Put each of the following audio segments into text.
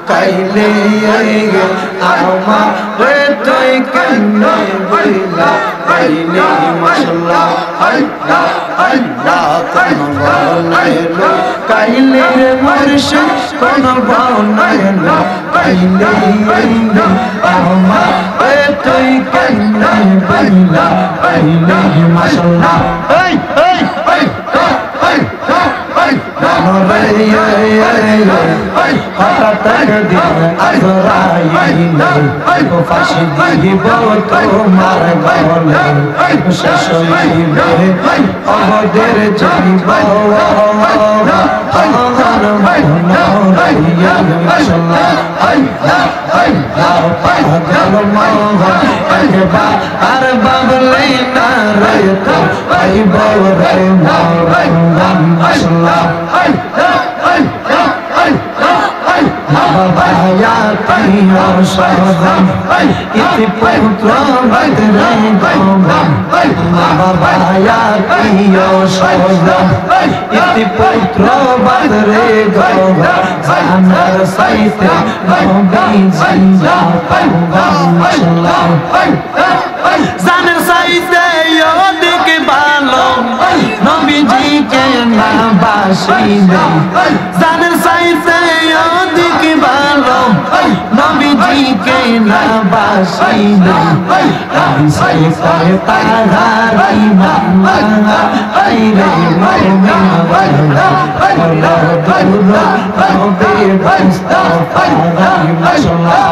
কাইলে আমারে তুই কেমনে বইলা কাইলে মাশাআল্লাহ আল্লাহ আল্লাহ কোন বনাইলো কাইলে মুর্শিদ কোন বনাইলো কাইলে আমারে তুই কেমনে বইলা কাইলে মাশাআল্লাহ এই এই এই হঠাৎ একদিন আজরাইল ফাঁসি দিব তোমার গলে শেষ হইবে অবদের জীব আমার মন রাইয়া মাশাআল্লাহ আল্লাহ আল্লাহ পাগল মোহন একবার আর বাবলে না রে তো আইব রে মোহন মাশাআল্লাহ বাবায়া প্রিয় সহগম ইতি পবিত্র বদরে গম বাবায়া প্রিয় সহগম ইতি পবিত্র বদরে গম জানার সাইতে নবী জিন্দা পাগম মাশাআল্লাহ জানার সাইতে ওদিক ভালো নবীজিকে না বাসিলে জানার সাইতে ওদিক ভালো নবীজিকে না বাসিলে আমি সেই তাহারি মামা আইরে মুমিন ওয়ালা ওয়ালা দুর নবী মুস্তাফা মাশাআল্লাহ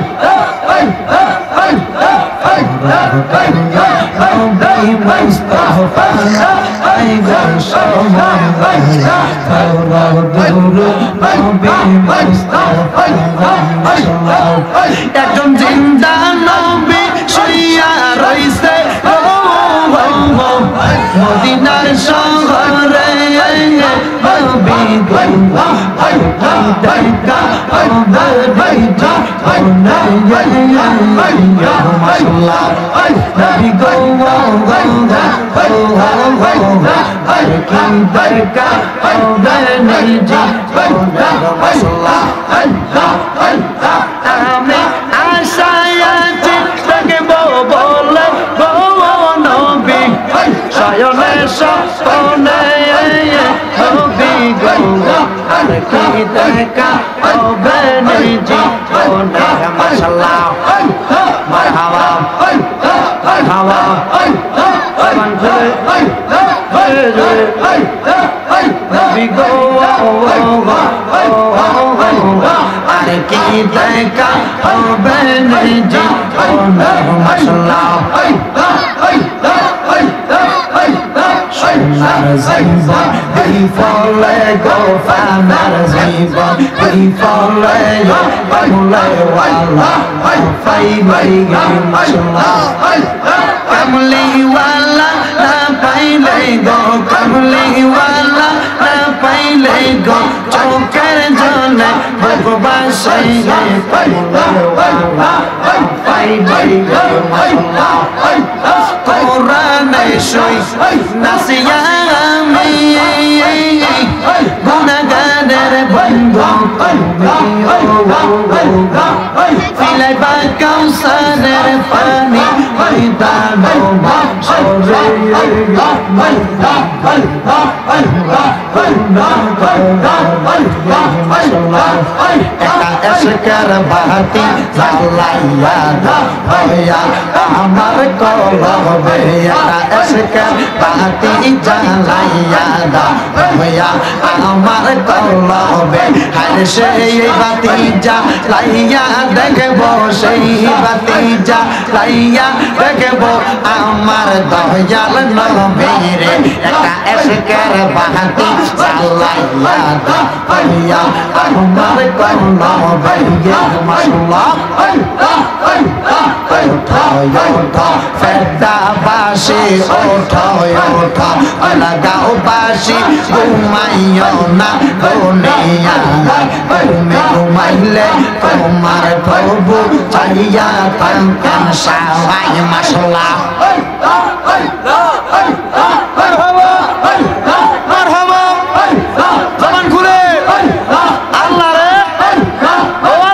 নবী মুস্তাফা আই গশমান ওয়ালা দুর নবী মুস্তাফা মাশাআল্লাহ একজন জিন্দা নবী শুইয়া রইছে মদিনার শহরে নবী গো দেখা অবৈধা মাশাআল্লাহ নবী গো কি দেখা অবৈধা মাশাআল্লাহ আল্লাহ আল্লাহ আমি আশায় আছি দেখব বলে গো নবী শয়নে স্বপ্নে নবী গো কি দেখা অবৈধা মাশাআল্লাহ মারহাবা মারহাবা নবী গো আরে কি দেখা অবৈধা মাশাআল্লাহ সোনার জীবন এই ফলে গো ফানার জীবন এই ফলে পাগলে ওয়ালা পাইলাই গে মাশাআল্লাহ কামলি ওয়ালা না পাইলে গো কামলি ওয়ালা না পাইলে গো চোখের জলে ভগবাসে গে পাগলে ওয়ালা পাইলাই গে মাশাআল্লাহ কোরআনে সই নাসিয়া আমি গুনাহগারের বন্ধু ফিলাই বা কাউসারের পানি ময়দান মাশরে একটা এসকের বাতি জ্বালাইয়া হইয়া আমার কলবে একটা এসকের বাতি জ্বালাইয়া হইয়া আমার কলবে হায় সেই বাতি জ্বালাইয়া দেখব সেই বাতি জ্বালাইয়া দেখব আমার দয়াল নবীরে একটা এসকের বাতি জ্বালাইয়া হইয়া আমার কলবে মাশাআল্লাহ ফেরদাবাসী ওঠো লাগাও বাসি ঘুমাইও না দুনিয়া তুমি ঘুমাইলে তোমার প্রভু চাইয়া থাকেন সবাই মাশাআল্লাহ জবান খুলে আল্লাহ রে ও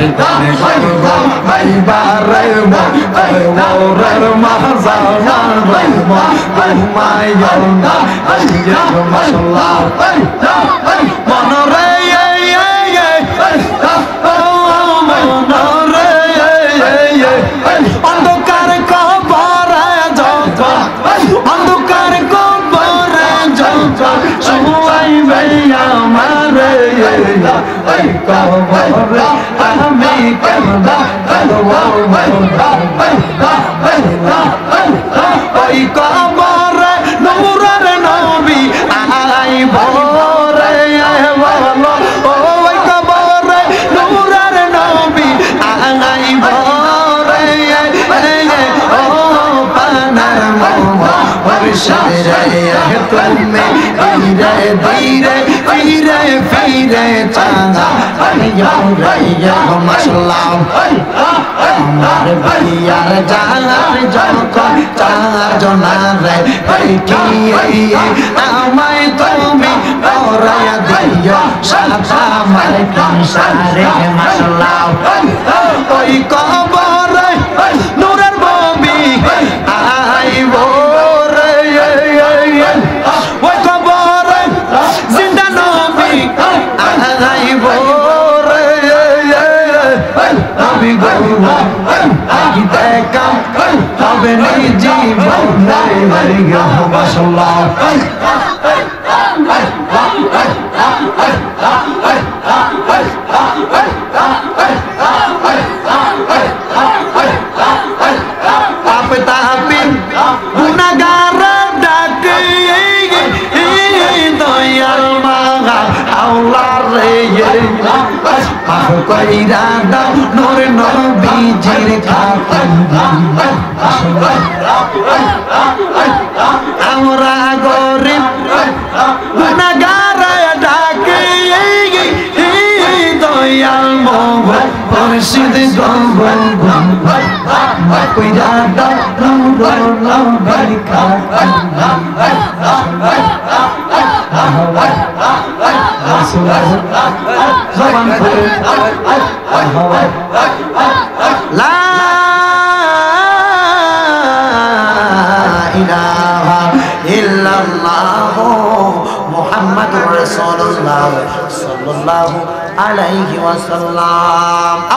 ঠিকানে করবো ভাইবারে ওরের মাঝানা ঘুমাইও না মশলা মনরে অন্ধকার কবরে যখন অন্ধকার কবরে যখন শুয়াইবে আমারে ওই কবরে আমি কেমন ওই কবরে নূরের নবী আইব রে বলো ওই কবরে নূরের নবী আইব রে ও পানার মোহ মুর্শিদে তুমি ধীরে ধীরে ফিরে ফিরে চাঁদা আইয়া মাশাল্লাহ আমার ভাইয়ার জানার যখন চারজনারে পাইকিয়ে আমায় তুমি পরায়া দিও সাথা আমার সংসারে মাশাল্লাহ ওই কবরে নূরের নবী আইব রে ওই কবরে জিন্দা নবী আইব রে নবী গো আই দেখা হবে নি জীবনে মাশাল্লাহ গুনাগার ডাকে দয়াল মাগা আল্লাহ রে মাফ কইরা দাও নূর নবীজির খাতির আমরা গরিব গুনাগার ডাকে দয়াল মুর্শিদ মাফ কইরা দাও নূর নবীর খাতির জবান খুলে লা ইলাহা ইল্লাল্লাহ মুহাম্মাদুর রাসূলুল্লাহ সাল্লাল্লাহু আলাইহি ওয়াসাল্লাম।